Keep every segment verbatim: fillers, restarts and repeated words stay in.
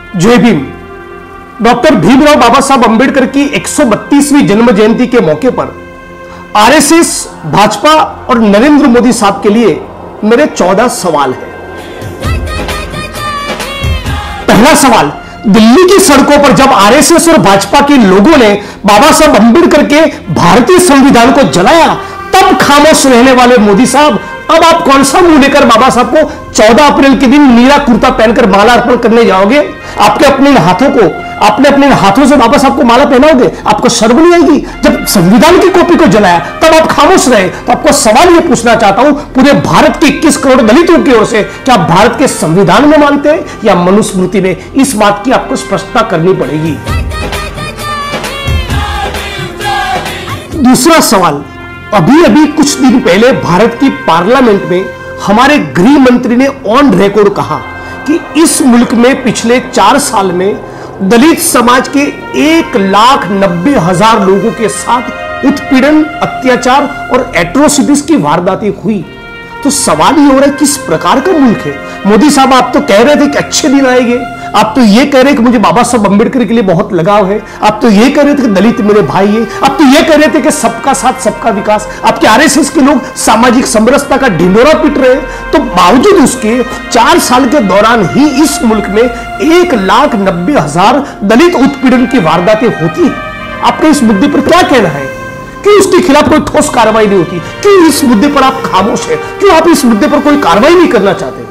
जय भीम। डॉक्टर भीमराव बाबा साहब अंबेडकर की एक सौ बत्तीसवीं जन्म जयंती के मौके पर आरएसएस, भाजपा और नरेंद्र मोदी साहब के लिए मेरे चौदह सवाल हैं। पहला सवाल, दिल्ली की सड़कों पर जब आरएसएस और भाजपा के लोगों ने बाबा साहब अंबेडकर के भारतीय संविधान को जलाया, तब खामोश रहने वाले मोदी साहब अब आप कौन सा मुंह लेकर बाबा साहब को चौदह अप्रैल के दिन नीला कुर्ता पहनकर माला अर्पण करने जाओगे? आपके अपने हाथों को आपने अपने हाथों से बाबा साहब को माला पहनाओगे? आपको शर्म नहीं आएगी? जब संविधान की कॉपी को जलाया तब आप खामोश रहे। तो आपको सवाल यह पूछना चाहता हूं, पूरे भारत के इक्कीस करोड़ दलितों की ओर से, क्या आप भारत के संविधान में मानते हैं या मनुस्मृति में? इस बात की आपको स्पष्टता करनी पड़ेगी। दूसरा सवाल, अभी अभी कुछ दिन पहले भारत की पार्लियामेंट में हमारे गृह मंत्री ने ऑन रिकॉर्ड कहा कि इस मुल्क में पिछले चार साल में दलित समाज के एक लाख नब्बे हजार लोगों के साथ उत्पीड़न, अत्याचार और एट्रोसिटीज की वारदातें हुई। तो सवाल ये हो रहा है, किस प्रकार का मुल्क है? मोदी साहब, आप तो कह रहे थे कि अच्छे दिन आएंगे, आप तो ये कह रहे कि मुझे बाबा साहब अंबेडकर के लिए बहुत लगाव है, आप तो ये कह रहे थे कि दलित मेरे भाई है, आप तो ये कह रहे थे कि सबका साथ सबका विकास। आपके आरएसएस के लोग सामाजिक समरसता का ढिंडोरा पीट रहे हैं, तो बावजूद उसके चार साल के दौरान ही इस मुल्क में एक लाख नब्बे हजार दलित उत्पीड़न की वारदातें होती है। आपका इस मुद्दे पर क्या कहना है? क्यों उसके खिलाफ कोई ठोस कार्रवाई नहीं होती? क्यों इस मुद्दे पर आप खामोश हैं? क्यों आप इस मुद्दे पर कोई कार्रवाई नहीं करना चाहते?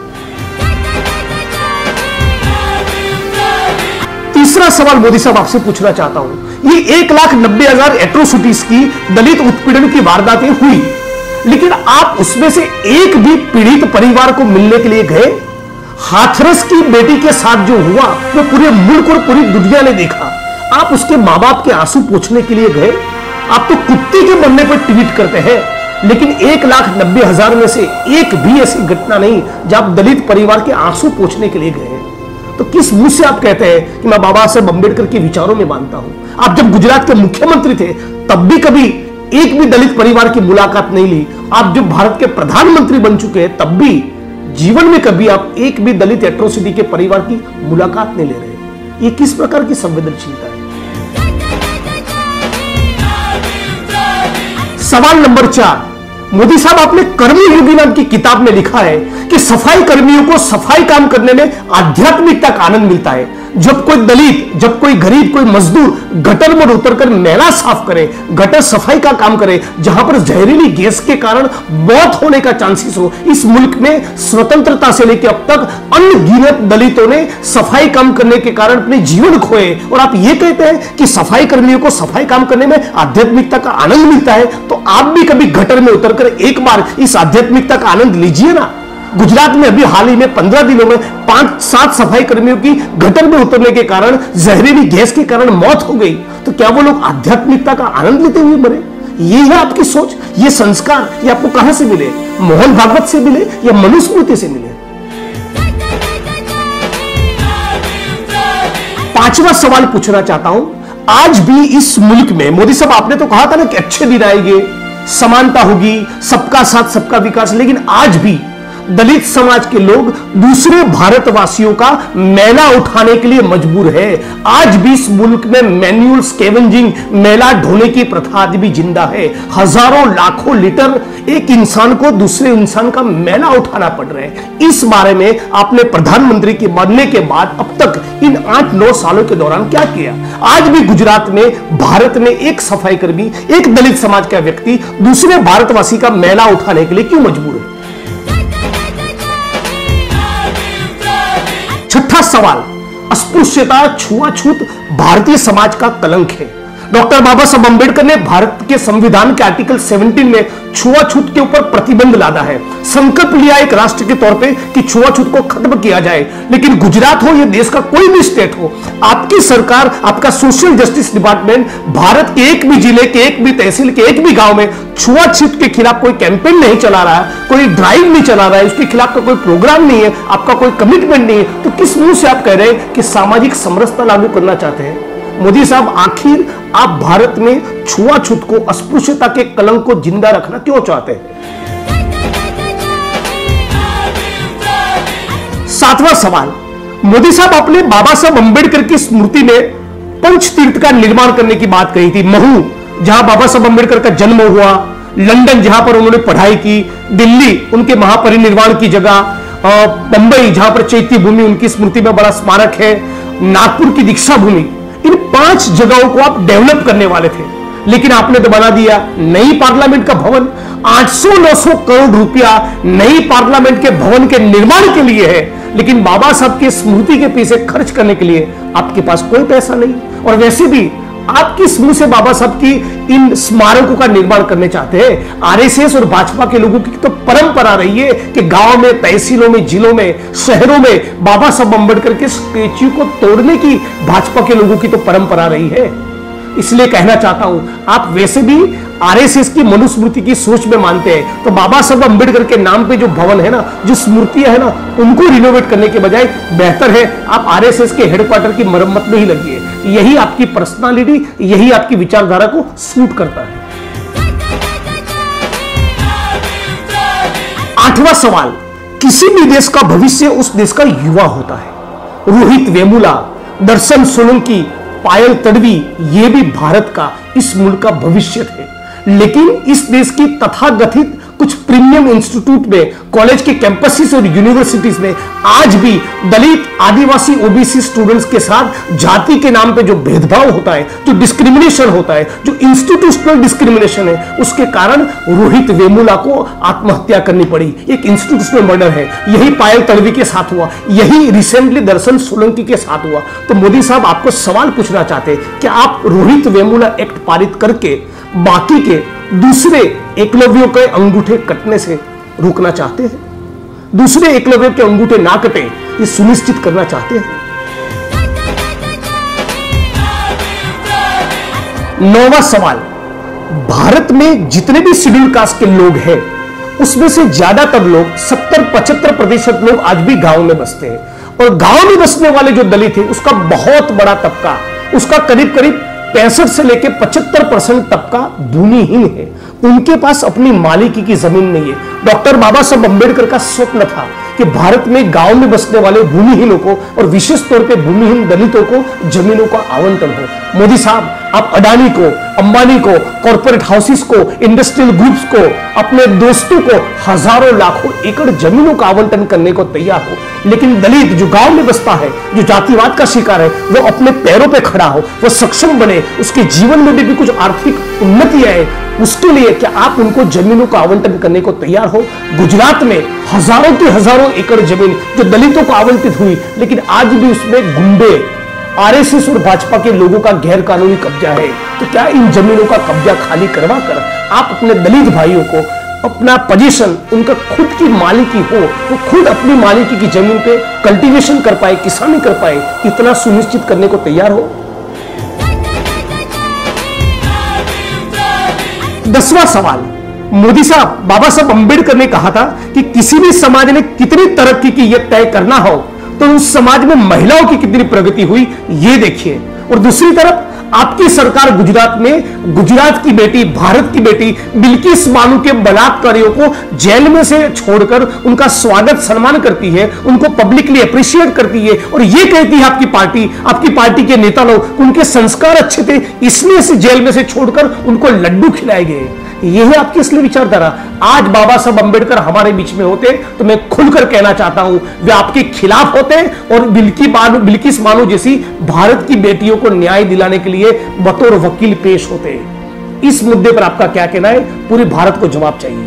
तीसरा सवाल मोदी साहब आपसे पूछना चाहता हूं, ये एक लाख नब्बे हजार एट्रोसिटीज की दलित उत्पीड़न की वारदातें हुई, लेकिन आप उसमें से एक भी पीड़ित परिवार को मिलने के लिए गए? हाथरस की बेटी के साथ जो हुआ वो पूरे मुल्क और पूरी दुनिया ने देखा। आप उसके मां बाप के आंसू पोंछने के लिए गए? आप तो कुत्ते के मरने पर ट्वीट करते हैं, लेकिन एक लाख नब्बे हजार में से एक भी ऐसी घटना नहीं जब आप दलित परिवार के आंसू पोंछने के लिए गए। तो किस मुंह से आप कहते हैं कि मैं बाबा साहब अंबेडकर के विचारों में मानता हूं? आप जब गुजरात के मुख्यमंत्री थे तब भी कभी एक भी दलित परिवार की मुलाकात नहीं ली। आप जब भारत के प्रधानमंत्री बन चुके हैं तब भी जीवन में कभी आप एक भी दलित एट्रोसिटी के परिवार की मुलाकात नहीं ले रहे। ये किस प्रकार की संवेदनशीलता है? सवाल नंबर चार, मोदी साहब, आपने कर्मयोगी नाम की किताब में लिखा है कि सफाई कर्मियों को सफाई काम करने में आध्यात्मिकता का आनंद मिलता है। जब कोई दलित, जब कोई गरीब, कोई मजदूर गटर में उतरकर मैला साफ करे, गटर सफाई का काम करे, जहां पर जहरीली गैस के कारण मौत होने का चांसेस हो, इस मुल्क में स्वतंत्रता से लेकर अब तक अनगिनत दलितों ने सफाई काम करने के कारण अपने जीवन खोए, और आप ये कहते हैं कि सफाई कर्मियों को सफाई काम करने में आध्यात्मिकता का आनंद मिलता है। तो आप भी कभी गटर में उतरकर एक बार इस आध्यात्मिकता का आनंद लीजिए ना। गुजरात में अभी हाल ही में पंद्रह दिनों में पांच सात सफाई कर्मियों की गटर में उतरने के कारण, जहरीली गैस के कारण मौत हो गई। तो क्या वो लोग आध्यात्मिकता का आनंद लेते हुए मरे? ये है आपकी सोच, ये संस्कार, ये आपको कहां से मिले? मोहन भागवत से मिले या मनुस्मृति से मिले? पांचवा सवाल पूछना चाहता हूं, आज भी इस मुल्क में, मोदी साहब आपने तो कहा था ना कि अच्छे दिन आएंगे, समानता होगी, सबका साथ सबका विकास, लेकिन आज भी दलित समाज के लोग दूसरे भारतवासियों का मैला उठाने के लिए मजबूर है। आज भी इस मुल्क में मैन्युअल स्कैवेंजिंग, मैला ढोने की प्रथा आज भी जिंदा है। हजारों लाखों लीटर एक इंसान को दूसरे इंसान का मैला उठाना पड़ रहा है। इस बारे में आपने प्रधानमंत्री के बनने के बाद अब तक इन आठ नौ सालों के दौरान क्या किया? आज भी गुजरात में, भारत में एक सफाई कर्मी, एक दलित समाज का व्यक्ति दूसरे भारतवासी का मैला उठाने के लिए क्यों मजबूर है? छठा सवाल, अस्पृश्यता, छुआछूत भारतीय समाज का कलंक है। डॉक्टर बाबा साहब अंबेडकर ने भारत के संविधान के आर्टिकल सत्रह में छुआछूत के ऊपर प्रतिबंध लादा है। संकल्प लिया एक राष्ट्र के तौर पे कि छुआछूत को खत्म किया जाए, लेकिन गुजरात हो या देश का कोई भी स्टेट हो, आपकी सरकार, आपका सोशल जस्टिस डिपार्टमेंट भारत के एक भी जिले के, एक भी तहसील के, एक भी गांव में छुआछूत के खिलाफ कोई कैंपेन नहीं चला रहा है, कोई ड्राइव नहीं चला रहा है, उसके खिलाफ का कोई प्रोग्राम नहीं है, आपका कोई कमिटमेंट नहीं है। तो किस मुंह से आप कह रहे हैं कि सामाजिक समरसता लागू करना चाहते हैं? मोदी साहब, आखिर आप भारत में छुआछूत को, अस्पृश्यता के कलंक को जिंदा रखना क्यों चाहते हैं? सातवां सवाल, मोदी साहब, आपने बाबा साहब अंबेडकर की स्मृति में पंच तीर्थ का निर्माण करने की बात कही थी। महू, जहां बाबा साहब अंबेडकर का जन्म हुआ, लंदन जहां पर उन्होंने पढ़ाई की, दिल्ली उनके महापरिनिर्वाण की जगह, बंबई जहां पर चैत्य भूमि उनकी स्मृति में बड़ा स्मारक है, नागपुर की दीक्षा भूमि, इन पांच जगहों को आप डेवलप करने वाले थे, लेकिन आपने तो बना दिया नई पार्लियामेंट का भवन। आठ सौ नौ सौ करोड़ रुपया नई पार्लियामेंट के भवन के निर्माण के लिए है, लेकिन बाबा साहब की स्मृति के पीछे खर्च करने के लिए आपके पास कोई पैसा नहीं। और वैसे भी आप किस मुंह से बाबा साहब की इन स्मारकों का निर्माण करने चाहते हैं? आरएसएस और भाजपा के लोगों की तो परंपरा रही है कि गांव में, तहसीलों में, जिलों में, शहरों में बाबा साहब अंबेडकर के स्टैच्यू को तोड़ने की भाजपा के लोगों की तो परंपरा रही है। इसलिए कहना चाहता हूं, आप वैसे भी आरएसएस की मनुस्मृति की सोच में मानते हैं, तो बाबा साहब अंबेडकर के नाम पे जो भवन है ना, जो स्मृतियां है ना, उनको रिनोवेट करने के बजाय बेहतर है आप आरएसएस के हेडक्वार्टर की मरम्मत में ही लगिए। यही आपकी पर्सनालिटी, यही आपकी विचारधारा को सूट करता है। आठवां सवाल, किसी भी देश का भविष्य उस देश का युवा होता है। रोहित वेमुला, दर्शन सोलंकी, पायल तडवी, ये भी भारत का, इस मुल्क का भविष्य थे। लेकिन इस देश की तथाकथित कुछ प्रीमियम इंस्टीट्यूट में, कॉलेज के कैंपसेस और यूनिवर्सिटीज में आज भी दलित, आदिवासी, ओबीसी स्टूडेंट्स के साथ जाति के नाम पे जो भेदभाव होता है, जो डिस्क्रिमिनेशन होता है, जो इंस्टीट्यूशनल डिस्क्रिमिनेशन है, उसके कारण रोहित वेमुला को आत्महत्या करनी पड़ी। एक इंस्टीट्यूशनल मर्डर है। यही पायल तडवी के साथ हुआ, यही रिसेंटली दर्शन सोलंकी के साथ हुआ। तो मोदी साहब आपको सवाल पूछना चाहते हैं कि आप रोहित वेमुला एक्ट पारित करके बाकी के दूसरे एकलव्यों के अंगूठे कटने से रोकना चाहते हैं? दूसरे एकलव्यों के अंगूठे ना कटे, ये सुनिश्चित करना चाहते हैं? नौवां सवाल, भारत में जितने भी शेड्यूल कास्ट के लोग हैं, उसमें से ज्यादातर लोग, सत्तर पचहत्तर प्रतिशत लोग आज भी गांव में बसते हैं। और गांव में बसने वाले जो दलित है, उसका बहुत बड़ा तबका, उसका करीब करीब पैंसठ से लेकर पचहत्तर परसेंट तबका भूमिहीन है। उनके पास अपनी मालिकी की जमीन नहीं है। डॉक्टर बाबा साहब अंबेडकर का स्वप्न था कि भारत में गांव में बसने वाले भूमिहीनों को और विशेष तौर पे भूमिहीन दलितों को जमीनों का आवंटन हो। मोदी साहब, आप अडानी को, अंबानी को, कॉर्पोरेट हाउसेस को, इंडस्ट्रियल ग्रुप्स को, अपने दोस्तों को हजारों लाखों एकड़ जमीनों का आवंटन करने को तैयार हो, लेकिन दलित जो गांव में बसता है, जो जातिवाद का शिकार है, वो अपने पैरों पे खड़ा हो, वो सक्षम बने, उसके जीवन में भी, भी कुछ आर्थिक उन्नति आए, उसके लिए क्या आप उनको जमीनों का आवंटन करने को तैयार हो? गुजरात में हजारों की हजारों एकड़ जमीन जो दलितों को आवंटित हुई, लेकिन आज भी उसमें गुंडे, आरएसएस और भाजपा के लोगों का गैर कानूनी कब्जा है। तो क्या इन जमीनों का कब्जा खाली करवा कर आप अपने दलित भाइयों को अपना पोजीशन, उनका खुद की मालिकी हो, वो खुद अपनी मालिकी की जमीन पे कल्टीवेशन कर पाए, किसानी कर पाए, इतना सुनिश्चित करने को तैयार हो? दसवां सवाल, मोदी साहब, बाबा साहब अंबेडकर ने कहा था कि किसी भी समाज ने कितनी तरक्की की यह तय करना हो तो उस समाज में महिलाओं की कितनी प्रगति हुई ये देखिए। और दूसरी तरफ आपकी सरकार गुजरात में गुजरात की बेटी, भारत की बेटी बिल्किस बानो के बलात्कारियों को जेल में से छोड़कर उनका स्वागत सम्मान करती है, उनको पब्लिकली अप्रिशिएट करती है और ये कहती है आपकी पार्टी, आपकी पार्टी के नेता लोग, उनके संस्कार अच्छे थे इसलिए से जेल में से छोड़कर उनको लड्डू खिलाए गए। यही आपकी असली विचारधारा। आज बाबा साहब अंबेडकर हमारे बीच में होते तो मैं खुलकर कहना चाहता हूं, वे आपके खिलाफ होते और बिल्की बानो बिल्किस बानो जैसी भारत की बेटियों को न्याय दिलाने के लिए बतौर वकील पेश होते। इस मुद्दे पर आपका क्या कहना है? पूरे भारत को जवाब चाहिए।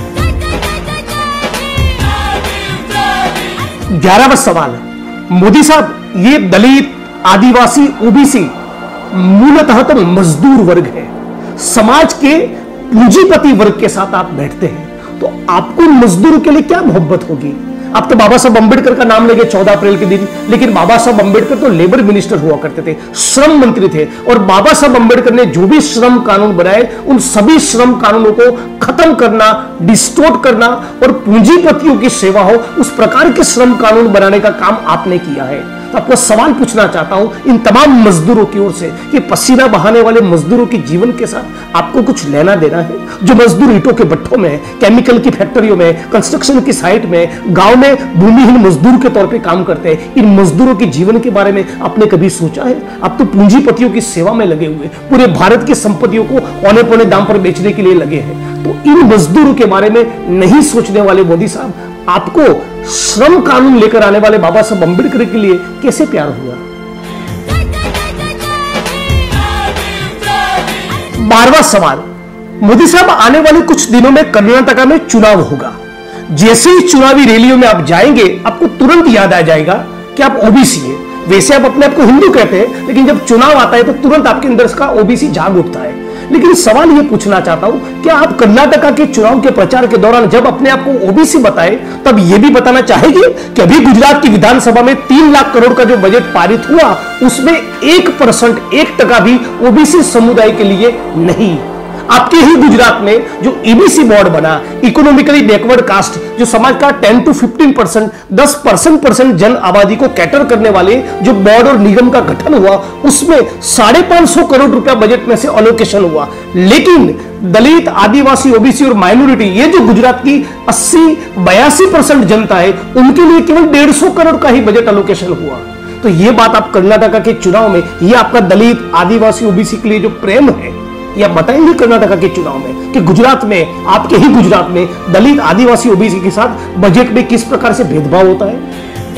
ग्यारहवां सवाल, मोदी साहब, ये दलित, आदिवासी, ओबीसी मूलतः तो मजदूर वर्ग है, समाज के पूंजीपति वर्ग के साथ आप बैठते हैं, तो आपको मजदूरों के लिए क्या मोहब्बत होगी? आप तो बाबा साहब अंबेडकर का नाम लेंगे चौदह अप्रैल के दिन, लेकिन बाबा साहब अंबेडकर तो लेबर मिनिस्टर हुआ करते थे, श्रम मंत्री थे, और बाबा साहब अंबेडकर ने जो भी श्रम कानून बनाए उन सभी श्रम कानूनों को खत्म करना, डिस्टोर्ट करना और पूंजीपतियों की सेवा हो, उस प्रकार के श्रम कानून बनाने का काम आपने किया है। तो आपको सवाल पूछना चाहता हूं इन तमाम मजदूरों की ओर से कि पसीना बहाने वाले मजदूरों के जीवन के साथ आपको कुछ लेना देना है? जो मजदूर ईंटों के भट्ठों में, केमिकल की फैक्ट्रियों में, कंस्ट्रक्शन की साइट में, गांव में भूमिहीन मजदूर के तौर पे काम करते हैं, इन मजदूरों के जीवन के बारे में आपने कभी सोचा है? आप तो पूंजीपतियों की सेवा में लगे हुए, पूरे भारत की संपत्तियों को औने पौने दाम पर बेचने के लिए लगे हैं। तो इन मजदूरों के बारे में नहीं सोचने वाले मोदी साहब, आपको श्रम कानून लेकर आने वाले बाबा साहब अम्बेडकर के लिए कैसे प्यार हुआ? बारहवां सवाल, मोदी साहब आने वाले कुछ दिनों में कर्नाटका में चुनाव होगा। जैसे ही चुनावी रैलियों में आप जाएंगे, आपको तुरंत याद आ जाएगा कि आप ओबीसी है। वैसे आप अपने आप को हिंदू कहते हैं, लेकिन जब चुनाव आता है तो तुरंत आपके अंदर का ओबीसी जाग उठता है। लेकिन सवाल यह पूछना चाहता हूं, क्या आप कर्नाटका के चुनाव के प्रचार के दौरान जब अपने आप को ओबीसी बताए, तब यह भी बताना चाहेंगे कि अभी गुजरात की विधानसभा में तीन लाख करोड़ का जो बजट पारित हुआ, उसमें एक परसेंट एक टका भी ओबीसी समुदाय के लिए नहीं? आपके ही गुजरात में जो ईबीसी बोर्ड बना, इकोनॉमिकली बैकवर्ड कास्ट, जो समाज का टेन टू फिफ्टीन परसेंट दस परसेंट परसेंट जन आबादी को कैटर करने वाले जो बोर्ड और निगम का गठन हुआ, उसमें साढ़े पांच सौ करोड़ रुपया बजट में से अलोकेशन हुआ। लेकिन दलित, आदिवासी, ओबीसी और माइनॉरिटी, ये जो गुजरात की अस्सी बयासी परसेंट जनता है, उनके लिए केवल डेढ़ सौ करोड़ का ही बजट अलोकेशन हुआ। तो ये बात आप कर्नाटका के चुनाव में, ये आपका दलित, आदिवासी, ओबीसी के लिए जो प्रेम है, या बताएंगे कर्नाटका के चुनाव में कि गुजरात में, आपके ही गुजरात में दलित, आदिवासी, ओबीसी के साथ बजट में किस प्रकार से भेदभाव होता है?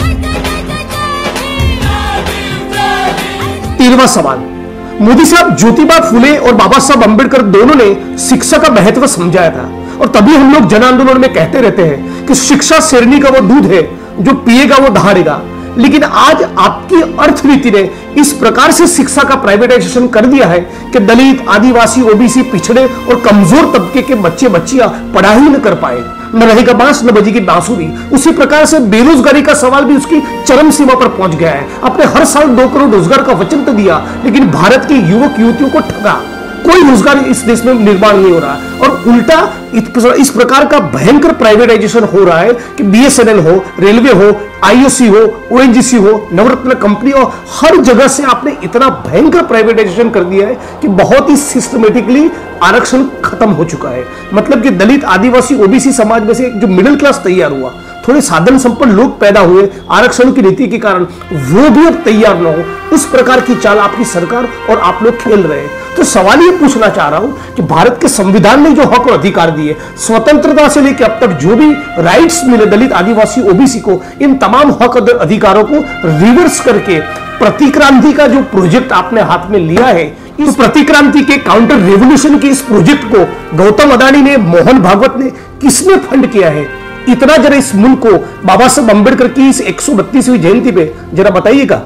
तेरहवां सवाल, मोदी साहब, ज्योतिबा फुले और बाबा साहब अम्बेडकर दोनों ने शिक्षा का महत्व समझाया था, और तभी हम लोग जन आंदोलन में कहते रहते हैं कि शिक्षा शेरनी का वो दूध है, जो पिएगा वो दहाड़ेगा। लेकिन आज आपकी अर्थनीति ने इस प्रकार से शिक्षा का प्राइवेटाइजेशन कर दिया है कि दलित, आदिवासी, ओबीसी, पिछड़े और कमजोर तबके के बच्चे बच्चियां पढ़ाई न कर पाए, न रहेगा बांस न बजेगी बांसुरी। उसी प्रकार से बेरोजगारी का सवाल भी उसकी चरम सीमा पर पहुंच गया है। आपने हर साल दो करोड़ रोजगार का वचन तो दिया, लेकिन भारत के युवक युवतियों को ठगा, कोई रोजगार इस देश में निर्माण नहीं हो रहा, और उल्टा इस प्रकार का भयंकर प्राइवेटाइजेशन हो रहा है कि बीएसएनएल हो, रेलवे हो, आईओसी हो, ओएनजीसी हो, नवरत्न कंपनी हो, हर जगह से आपने इतना भयंकर प्राइवेटाइजेशन कर दिया है कि बहुत ही सिस्टमेटिकली आरक्षण खत्म हो चुका है। मतलब कि दलित, आदिवासी, ओबीसी समाज में से जो मिडिल क्लास तैयार हुआ, थोड़े साधन संपन्न लोग पैदा हुए आरक्षण की नीति के कारण, वो भी अब तैयार न हो, उस प्रकार की चाल आपकी सरकार और आप लोग खेल रहे हैं। तो सवाल ये पूछना चाह रहा हूं कि भारत के संविधान ने जो हक और अधिकार दिए, स्वतंत्रता से लेकर अब तक जो भी राइट्स मिले दलित, आदिवासी, ओबीसी को, इन तमाम हक और अधिकारों को रिवर्स करके प्रतिक्रांति का जो प्रोजेक्ट आपने हाथ में लिया है, इस प्रतिक्रांति के काउंटर रेवोल्यूशन के इस प्रोजेक्ट को गौतम अडानी ने, मोहन भागवत ने, किसने फंड किया है? इतना जरा इस मुल्क को बाबा साहब अम्बेडकर की इस एक सौ बत्तीसवीं जयंती पे जरा बताइएगा।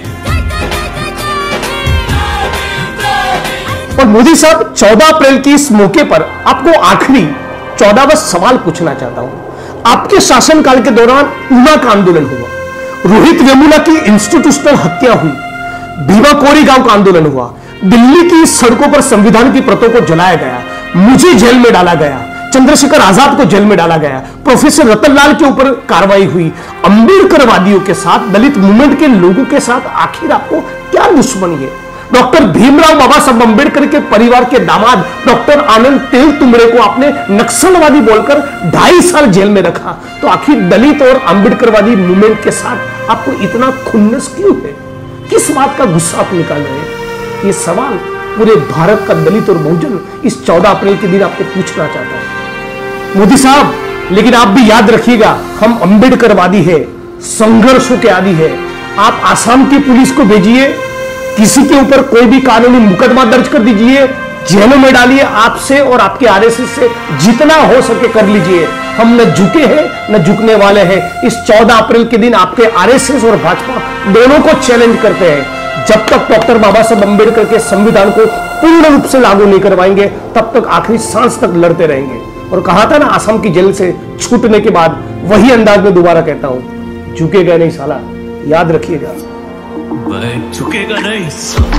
और मोदी साहब, चौदह अप्रैल की इस मौके पर आपको आखिरी चौदहवां सवाल पूछना चाहता हूं। आपके शासनकाल के दौरान ऊना का आंदोलन हुआ, रोहित वेमुला की इंस्टीट्यूशनल हत्या हुई, भीमा कोरी गांव का आंदोलन हुआ, दिल्ली की सड़कों पर संविधान की प्रतों को जलाया गया, मुझे जेल में डाला गया, चंद्रशेखर आजाद को जेल में डाला गया, प्रोफेसर रतनलाल के ऊपर कार्रवाई हुई। अम्बेडकरवादियों के साथ, दलित मूवमेंट के लोगों के साथ आखिर आपको क्या दुश्मनी है? डॉक्टर भीमराव बाबा साहब अम्बेडकर के परिवार के दामाद डॉक्टर आनंद तेल तुंबड़े को आपने नक्सलवादी बोलकर ढाई साल जेल में रखा। तो आखिर दलित और अम्बेडकरवादी मूवमेंट के साथ आपको इतना खुन्नस क्यों है? किस बात का गुस्सा आप निकाल रहे हैं? ये सवाल पूरे भारत का दलित और बहुजन इस चौदह अप्रैल के दिन आपको पूछना चाहता है। मोदी साहब, लेकिन आप भी याद रखिएगा, हम अम्बेडकरवादी है, संघर्षों के आदि है। आप आसाम की पुलिस को भेजिए, किसी के ऊपर कोई भी कानूनी मुकदमा दर्ज कर दीजिए, जेलों में डालिए, आपसे और आपके आरएसएस से जितना हो सके कर लीजिए। हम न झुके हैं न झुकने वाले हैं। इस चौदह अप्रैल के दिन आपके आरएसएस और भाजपा दोनों को चैलेंज करते हैं। जब तक डॉक्टर बाबा साहब अम्बेडकर के संविधान को पूर्ण रूप से लागू नहीं करवाएंगे, तब तक आखिरी सांस तक लड़ते रहेंगे। और कहा था ना, आसाम की जेल से छूटने के बाद वही अंदाज में दोबारा कहता हूं, झुकेगा नहीं साला, याद रखिएगा। झुकेगा नहीं।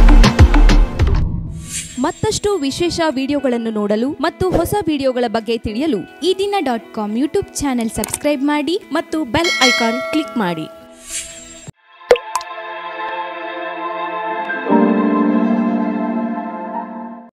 ಮತ್ತಷ್ಟು ವಿಶೇಷ ವಿಡಿಯೋಗಳನ್ನು ನೋಡಲು ಮತ್ತು ಹೊಸ ವಿಡಿಯೋಗಳ ಬಗ್ಗೆ ತಿಳಿಯಲು ಈ ದಿನ dot com YouTube channel subscribe ಮಾಡಿ ಮತ್ತು ಬೆಲ್ ಐಕಾನ್ ಕ್ಲಿಕ್ ಮಾಡಿ।